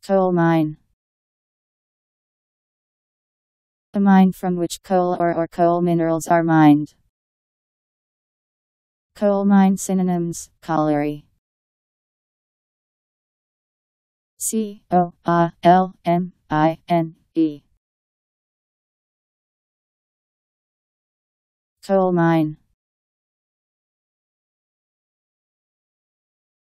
Coal mine. A mine from which coal or coal minerals are mined. Coal mine synonyms: colliery. COALMINE. Coal mine.